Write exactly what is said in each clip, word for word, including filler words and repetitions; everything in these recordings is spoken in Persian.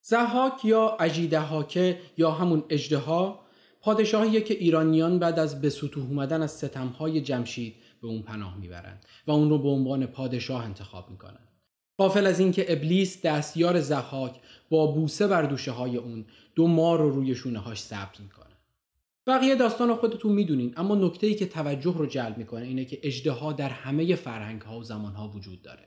ضحاک یا اژیدهاکه یا همون اژدها پادشاهیه که ایرانیان بعد از به سطوح اومدن از ستمهای جمشید به اون پناه میبرند و اون رو به عنوان پادشاه انتخاب میکنن. غافل از این که ابلیس دستیار ضحاک با بوسه بر دوشه های اون دو مار رو روی شونه هاش ثبت میکنه. بقیه داستان رو خودتون میدونین، اما نکته‌ای که توجه رو جلب میکنه اینه که اژدها در همه فرهنگ ها و زمان ها وجود داره.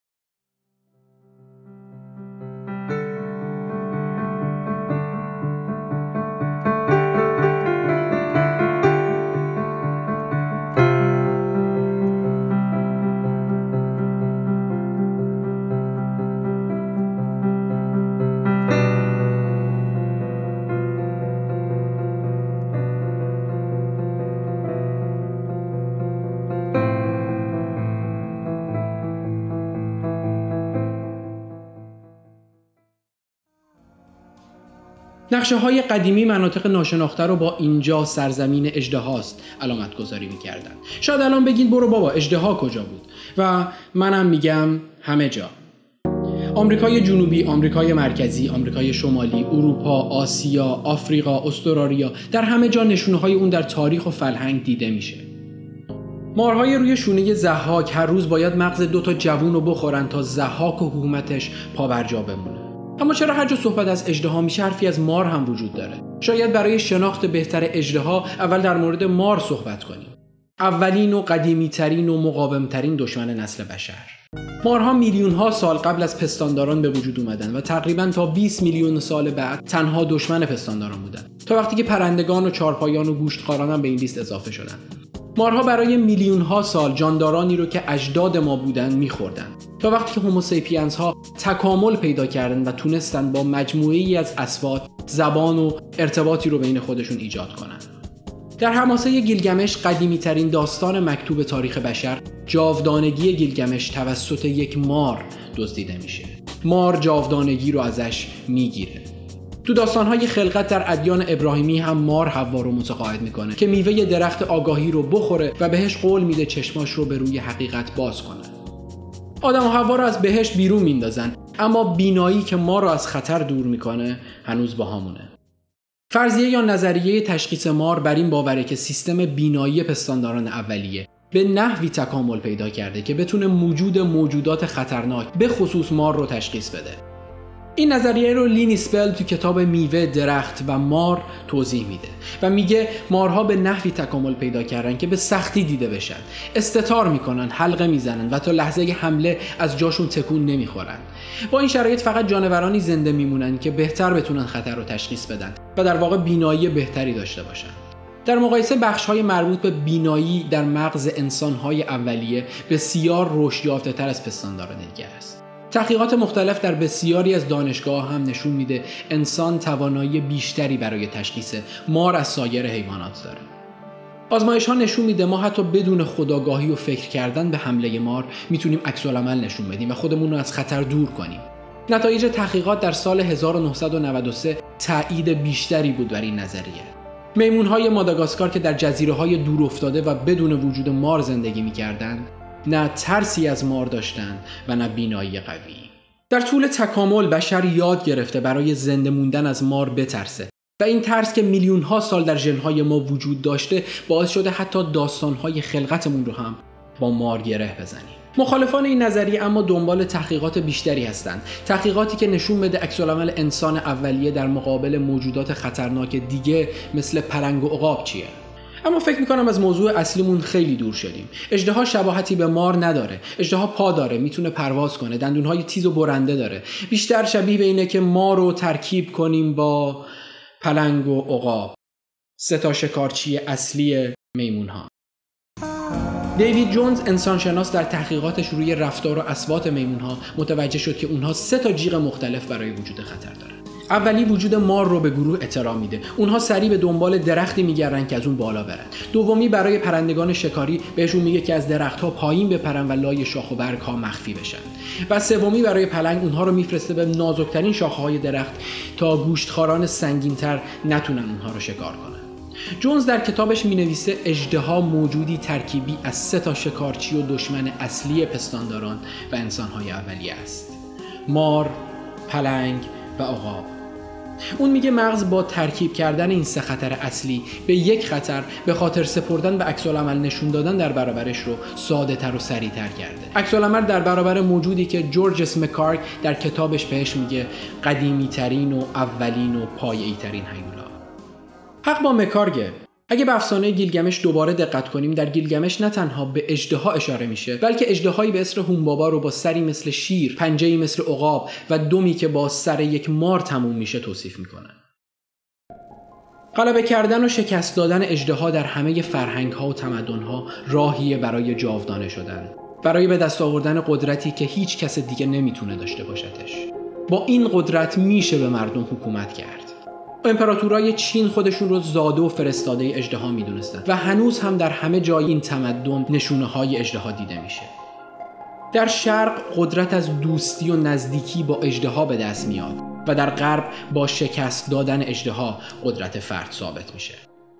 نقشه‌های قدیمی مناطق ناشناخته رو با اینجا سرزمین اژدهاست علامت گذاری می‌کردن. شاید الان بگین برو بابا اژدها کجا بود؟ و منم میگم همه جا. آمریکای جنوبی، آمریکای مرکزی، آمریکای شمالی، اروپا، آسیا، آفریقا، استرالیا، در همه جا نشونه‌های اون در تاریخ و فرهنگ دیده میشه. مارهای روی شونه ضحاک هر روز باید مغز دو تا جوون رو بخورن تا ضحاک و حکومتش پابرجا بمونه. اما چرا هر جا صحبت از اژدها میشه حرفی از مار هم وجود داره؟ شاید برای شناخت بهتر اژدها اول در مورد مار صحبت کنیم. اولین و قدیمی ترین و مقاوم ترین دشمن نسل بشر. مارها میلیون ها سال قبل از پستانداران به وجود اومدن و تقریباً تا بیست میلیون سال بعد تنها دشمن پستانداران بودن، تا وقتی که پرندگان و چارپایان و گوشتخواران هم به این لیست اضافه شدن. مارها برای میلیون ها سال جاندارانی رو که اجداد ما بودن میخوردن، تا وقتی که هوموسیپینز ها تکامل پیدا کردن و تونستن با مجموعه‌ای از اصوات زبان و ارتباطی رو بین خودشون ایجاد کنن. در حماسه گیلگمش، قدیمی ترین داستان مکتوب تاریخ بشر، جاودانگی گیلگمش توسط یک مار دزدیده میشه. مار جاودانگی رو ازش میگیره. تو داستان‌های خلقت در ادیان ابراهیمی هم مار حوا رو متقاعد میکنه که میوه درخت آگاهی رو بخوره و بهش قول میده چشماش رو به روی حقیقت باز کنه. آدم و حوا رو از بهشت بیرون میندازن، اما بینایی که ما رو از خطر دور میکنه هنوز با همونه. فرضیه یا نظریه تشخیص مار بر این باوره که سیستم بینایی پستانداران اولیه به نحوی تکامل پیدا کرده که بتونه موجود موجودات خطرناک به خصوص مار رو تشخیص بده. این نظریه رو لینی سپل تو کتاب میوه درخت و مار توضیح میده و میگه مارها به نحوی تکامل پیدا کردن که به سختی دیده بشن، استتار میکنن، حلقه میزنن و تا لحظه حمله از جاشون تکون نمیخورن. با این شرایط فقط جانورانی زنده میمونن که بهتر بتونن خطر رو تشخیص بدن و در واقع بینایی بهتری داشته باشن. در مقایسه بخش‌های مربوط به بینایی در مغز انسان‌های اولیه بسیار رشد یافته‌تر از پستانداران دیگه است. تحقیقات مختلف در بسیاری از دانشگاه هم نشون میده انسان توانایی بیشتری برای تشخیص مار از سایر حیوانات داره. آزمایش ها نشون میده ما حتی بدون خودآگاهی و فکر کردن به حمله مار میتونیم عکس‌العمل نشون بدیم و خودمون رو از خطر دور کنیم. نتایج تحقیقات در سال هزار و نهصد و نود و سه تایید بیشتری بود بر این نظریه. میمون‌های ماداگاسکار که در جزیره‌های دور افتاده و بدون وجود مار زندگی می‌کردند، نه ترسی از مار داشتند و نه بینایی قوی. در طول تکامل بشر یاد گرفته برای زنده موندن از مار بترسه و این ترس که میلیون ها سال در ژن‌های ما وجود داشته باعث شده حتی داستان‌های خلقتمون رو هم با مار گره بزنیم. مخالفان این نظریه اما دنبال تحقیقات بیشتری هستند، تحقیقاتی که نشون بده عکس‌العمل انسان اولیه در مقابل موجودات خطرناک دیگه مثل پلنگ و عقاب چیه. اما فکر میکنم از موضوع اصلیمون خیلی دور شدیم. اژدها شباهتی به مار نداره. اژدها پا داره، میتونه پرواز کنه، دندونهای تیز و برنده داره. بیشتر شبیه به اینه که ما رو ترکیب کنیم با پلنگ و عقاب، سه تا شکارچی اصلی میمونها. دیوید جونز انسانشناس در تحقیقاتش روی رفتار و اصوات میمونها متوجه شد که اونها سه تا جیغ مختلف برای وجود خطر دارن. اولی وجود مار رو به گروه احترام میده. اونها سریع به دنبال درختی میگردن که از اون بالا برن. دومی برای پرندگان شکاری بهشون میگه که از درخت‌ها پایین بپرن و لای شاخ و برگ‌ها مخفی بشن. و سومی برای پلنگ اونها رو میفرسته به نازکترین شاخه‌های درخت تا گوشتخواران سنگین‌تر نتونن اونها رو شکار کنن. جونز در کتابش مینویسه اژدها موجودی ترکیبی از سه تا شکارچی و دشمن اصلی پستانداران و انسان‌های اولیه است. مار، پلنگ و عقاب. اون میگه مغز با ترکیب کردن این سه خطر اصلی به یک خطر به خاطر سپردن به عکس‌العمل نشون دادن در برابرش رو ساده تر و سریع تر کرده. عکس‌العمل در برابر موجودی که جورج اس مکارک در کتابش بهش میگه قدیمی ترین و اولین و پایه‌ای ترین هیولا. حق با مکارگه. اگه به افسانه گیلگمش دوباره دقت کنیم، در گیلگمش نه تنها به اژدها اشاره میشه، بلکه اژدهایی به اسم هومبابا رو با سری مثل شیر، پنجه‌ای مثل عقاب و دمی که با سر یک مار تموم میشه توصیف میکنه. غلبه کردن و شکست دادن اژدها در همه فرهنگ‌ها و تمدن‌ها راهیه برای جاودانه شدن، برای به دست آوردن قدرتی که هیچ کس دیگه نمیتونه داشته باشدش. با این قدرت میشه به مردم حکومت کرد. امپراتورای چین خودشون رو زاده و فرستاده اژدها میدونستن و هنوز هم در همه جای این تمدن نشونه های اژدها دیده میشه. در شرق قدرت از دوستی و نزدیکی با اژدها به دست میاد و در غرب با شکست دادن اژدها قدرت فرد ثابت میشه.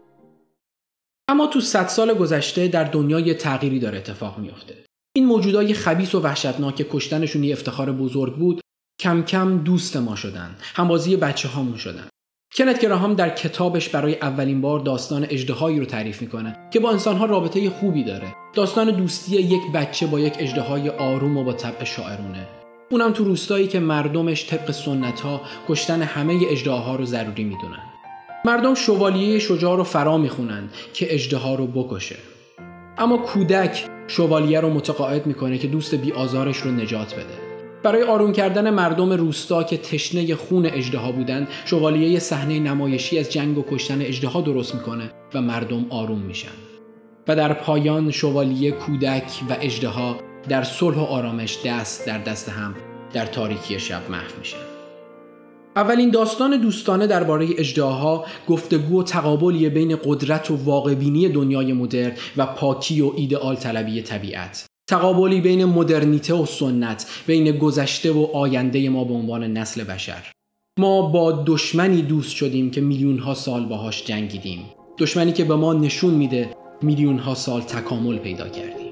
اما تو صد سال گذشته در دنیا یه تغییری داره اتفاق میفته. این موجودای خبیث و وحشتناک که کشتنشون یه افتخار بزرگ بود، کم کم دوست ما شدن، همبازی بچه هامون شدن. کنت گراهام در کتابش برای اولین بار داستان اژدهایی رو تعریف میکنه که با انسانها رابطه خوبی داره. داستان دوستی یک بچه با یک اژدهای آروم و با طبع شاعرونه. اونم تو روستایی که مردمش طبق سنت‌ها کشتن همه اژدهاها رو ضروری میدونن. مردم شوالیه شجاع رو فرا میخونن که اژدها رو بکشه. اما کودک شوالیه رو متقاعد میکنه که دوست بی آزارش رو نجات بده. برای آروم کردن مردم روستا که تشنه خون اژدها بودن، شوالیه صحنه نمایشی از جنگ و کشتن اژدها درست میکنه و مردم آروم میشن. و در پایان شوالیه، کودک و اژدها در صلح و آرامش دست در دست هم در تاریکی شب محو میشن. اولین داستان دوستانه درباره اژدهاها گفتگو و تقابلی بین قدرت و واقع‌بینی دنیای مدرن و پاکی و ایدئال طلبی طبیعت. تقابلی بین مدرنیته و سنت، بین گذشته و آینده ما به عنوان نسل بشر. ما با دشمنی دوست شدیم که میلیون ها سال باهاش جنگیدیم. دشمنی که به ما نشون میده میلیون ها سال تکامل پیدا کردیم.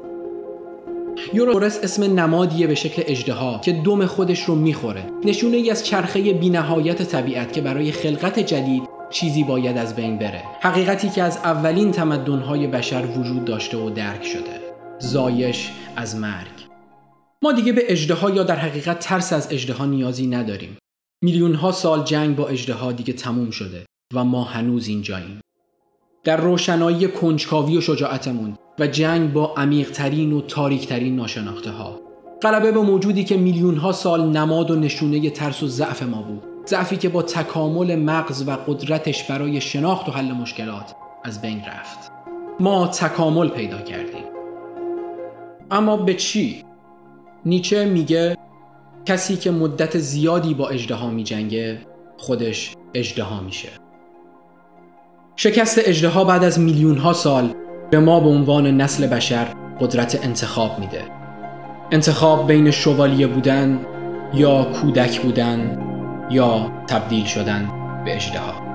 یوروتورس اسم نمادیه به شکل اژدها که دم خودش رو میخوره. نشونه ای از چرخه بی‌نهایت طبیعت که برای خلقت جدید چیزی باید از بین بره. حقیقتی که از اولین تمدن‌های بشر وجود داشته و درک شده. زایش از مرگ. ما دیگه به اژدها یا در حقیقت ترس از اژدها نیازی نداریم. میلیون ها سال جنگ با اژدها دیگه تموم شده و ما هنوز اینجاییم. در روشنایی کنجکاوی و شجاعتمون و جنگ با عمیق‌ترین و تاریک‌ترین ناشناخته ها. غلبه به موجودی که میلیون ها سال نماد و نشونه ترس و ضعف ما بود. ضعفی که با تکامل مغز و قدرتش برای شناخت و حل مشکلات از بین رفت. ما تکامل پیدا کردیم. اما به چی؟ نیچه میگه کسی که مدت زیادی با اژدها میجنگه خودش اژدها میشه. شکست اژدها بعد از میلیون ها سال به ما به عنوان نسل بشر قدرت انتخاب میده. انتخاب بین شوالیه بودن یا کودک بودن یا تبدیل شدن به اژدها.